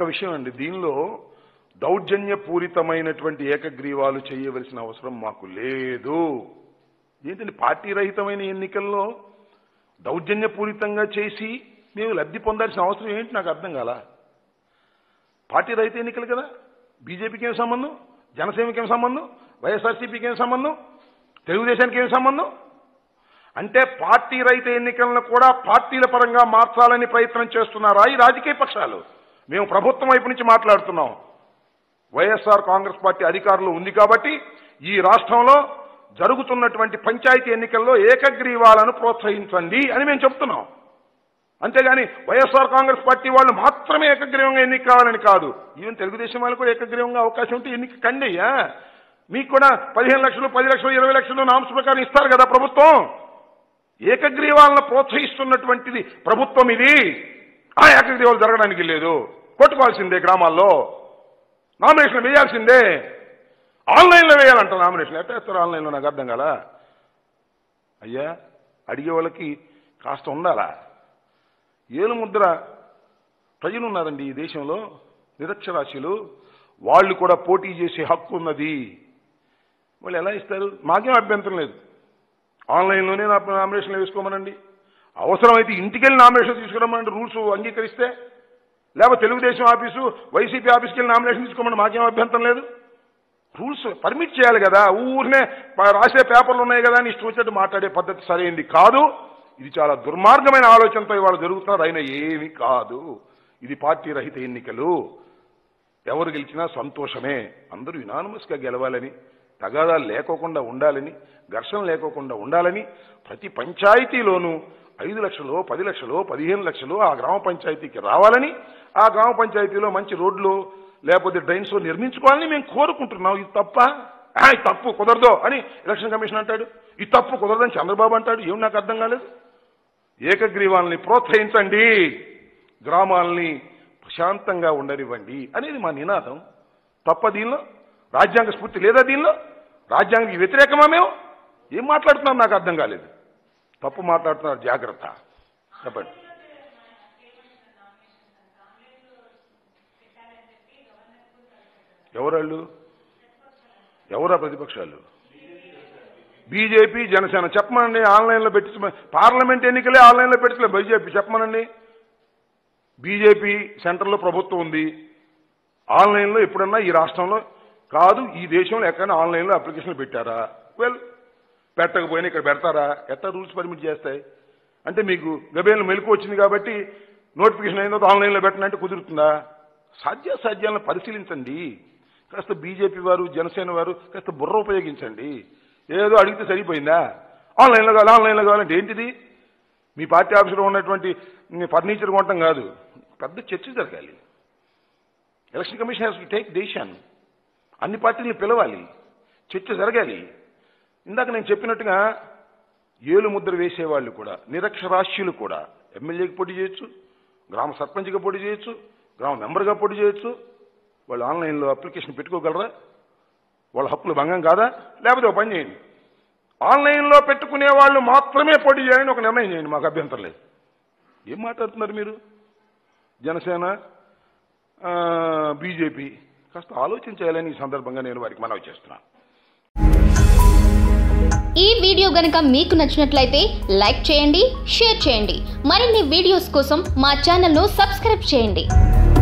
విషయం అండి, దీనిలో దౌర్జన్యపూరితమైనటువంటి ఏకగ్రీవాలు చేయవలసిన అవసరం మాకు లేదు. ఏంటంటే పార్టీ రహితమైన ఎన్నికల్లో దౌర్జన్యపూరితంగా చేసి మేము లబ్ధి పొందాల్సిన అవసరం ఏంటి నాకు అర్థం కాల. పార్టీ రహిత ఎన్నికలు కదా, బీజేపీకి ఏం సంబంధం, జనసేనకి ఏం సంబంధం, వైఎస్ఆర్సీపీకి ఏం సంబంధం, తెలుగుదేశానికి ఏం సంబంధం? అంటే పార్టీ రహిత ఎన్నికలను కూడా పార్టీల పరంగా మార్చాలని ప్రయత్నం చేస్తున్నారా ఈ రాజకీయ పక్షాలు? మేము ప్రభుత్వం వైపు నుంచి మాట్లాడుతున్నాం. వైఎస్ఆర్ కాంగ్రెస్ పార్టీ అధికారంలో ఉంది కాబట్టి ఈ రాష్ట్రంలో జరుగుతున్నటువంటి పంచాయతీ ఎన్నికల్లో ఏకగ్రీవాలను ప్రోత్సహించండి అని మేము చెప్తున్నాం. అంతేగాని వైఎస్ఆర్ కాంగ్రెస్ పార్టీ వాళ్ళు మాత్రమే ఏకగ్రీవంగా ఎన్నిక కావాలని కాదు. ఈవెన్ తెలుగుదేశం వాళ్ళు కూడా ఏకగ్రీవంగా అవకాశం ఉంటే ఎన్నిక కండియ్యా. మీకు కూడా 15 లక్షలు, 10 లక్షలు, 20 లక్షలు నామ్స్ ప్రకారం ఇస్తారు కదా ప్రభుత్వం. ఏకగ్రీవాలను ప్రోత్సహిస్తున్నటువంటిది ప్రభుత్వం ఇది. ఆ ఏకగ్రీవాలు జరగడానికి లేదు, కొట్టుకోవాల్సిందే, గ్రామాల్లో నామినేషన్ వేయాల్సిందే. ఆన్లైన్లో వేయాలంట నామినేషన్. ఎట్లా వేస్తారు ఆన్లైన్లో నాకు అర్థం కాల. అయ్యా అడిగే వాళ్ళకి కాస్త ఉండాలా? ఏలుముద్ర ప్రజలు ఉన్నారండి ఈ దేశంలో, నిరక్షరాస్యులు, వాళ్ళు కూడా పోటీ చేసే హక్కు ఉన్నది. వాళ్ళు ఎలా ఇస్తారు? మాకేం అభ్యంతరం లేదు, ఆన్లైన్లోనే నామినేషన్లు వేసుకోమనండి. అవసరమైతే ఇంటికెళ్ళి నామినేషన్ తీసుకురమ్మనండి రూల్స్ అంగీకరిస్తే. లేకపోతే తెలుగుదేశం ఆఫీసు, వైసీపీ ఆఫీస్కి వెళ్ళి నామినేషన్ తీసుకోమని మాకేం అభ్యంతరం లేదు. రూల్స్ పర్మిట్ చేయాలి కదా. ఊరినే రాసే పేపర్లు ఉన్నాయి కదా అని ఇష్టం వచ్చినట్టు మాట్లాడే పద్ధతి సరైనది కాదు. ఇది చాలా దుర్మార్గమైన ఆలోచనతో ఇవాళ జరుగుతున్నారు. అయినా ఏమీ కాదు. ఇది పార్టీ రహిత ఎన్నికలు. ఎవరు గెలిచినా సంతోషమే. అందరూ యునానిమస్గా గెలవాలని, తగాదాలు లేకోకుండా ఉండాలని, ఘర్షణ లేకోకుండా ఉండాలని, ప్రతి పంచాయతీలోనూ 5 లక్షలు, 10 లక్షలు, 15 లక్షలు ఆ గ్రామ పంచాయతీకి రావాలని, ఆ గ్రామ పంచాయతీలో మంచి రోడ్లు లేకపోతే డ్రైన్స్ నిర్మించుకోవాలని మేము కోరుకుంటున్నాం. ఇది తప్ప? ఇది తప్పు కుదరదు అని ఎలక్షన్ కమిషన్ అంటాడు, ఇది తప్పు కుదరదని చంద్రబాబు అంటాడు. ఏమి నాకు అర్థం కాలేదు. ఏకగ్రీవాలని ప్రోత్సహించండి, గ్రామాలని ప్రశాంతంగా ఉండనివ్వండి అనేది మా నినాదం. తప్ప దీనిలో రాజ్యాంగ స్ఫూర్తి లేదా? దీనిలో రాజ్యాంగానికి వ్యతిరేకమా? మేము ఏం మాట్లాడుతున్నాం నాకు అర్థం కాలేదు. తప్పు మాట్లాడుతున్నారు, జాగ్రత్త. చెప్పండి. ఎవరాళ్ళు? ఎవరా ప్రతిపక్షాలు? బీజేపీ, జనసేన. చెప్పమనండి. ఆన్లైన్లో పెట్టి పార్లమెంట్ ఎన్నికలే ఆన్లైన్లో పెట్టలే బీజేపీ. చెప్పమనండి. బీజేపీ సెంటర్లో ప్రభుత్వం ఉంది. ఆన్లైన్లో ఎప్పుడన్నా ఈ రాష్ట్రంలో కాదు ఈ దేశంలో ఎక్కడైనా ఆన్లైన్లో అప్లికేషన్లు పెట్టారా? పెట్టకపోయినా ఇక్కడ పెడతారా? ఎట్లా రూల్స్ పర్మిట్ చేస్తాయి? అంటే మీకు గబేలు మెలకు వచ్చింది కాబట్టి నోటిఫికేషన్ అయిన తర్వాత ఆన్లైన్లో పెట్టనంటే కుదురుతుందా? సాధ్యాలను పరిశీలించండి. కాస్త బీజేపీ వారు, జనసేన వారు కాస్త బుర్ర ఉపయోగించండి. ఏదో అడిగితే సరిపోయిందా? ఆన్లైన్లో కావాలి, ఆన్లైన్లో కావాలంటే ఏంటిది? మీ పార్టీ ఆఫీసులో ఉన్నటువంటి ఫర్నిచర్ కొనటం కాదు, పెద్ద చర్చ జరగాలి. Election commission has to take decision. అన్ని పార్టీలను పిలవాలి, చర్చ జరగాలి. ఇందాక నేను చెప్పినట్టుగా ఏలు ముద్ర వేసేవాళ్ళు కూడా, నిరక్షరాస్యులు కూడా ఎమ్మెల్యేకి పోటీ చేయొచ్చు, గ్రామ సర్పంచ్గా పోటీ చేయొచ్చు, గ్రామ మెంబర్గా పోటీ చేయొచ్చు. వాళ్ళు ఆన్లైన్లో అప్లికేషన్ పెట్టుకోగలరా? వాళ్ళ హక్కులు భంగం కాదా? లేకపోతే ఒక పని చేయండి, ఆన్లైన్లో పెట్టుకునే వాళ్ళు మాత్రమే పోటీ చేయండి, ఒక నిర్ణయం చేయండి, మాకు అభ్యంతరం లేదు. ఏం మాట్లాడుతున్నారు మీరు? జనసేన, బీజేపీ కాస్త ఆలోచించాలని ఈ సందర్భంగా నేను వారికి మనవి చేస్తున్నాను. ఈ వీడియో గనుక మీకు నచ్చినట్లయితే లైక్ చేయండి, షేర్ చేయండి. మరిన్ని వీడియోస్ కోసం మా ఛానల్ను సబ్స్క్రైబ్ చేయండి.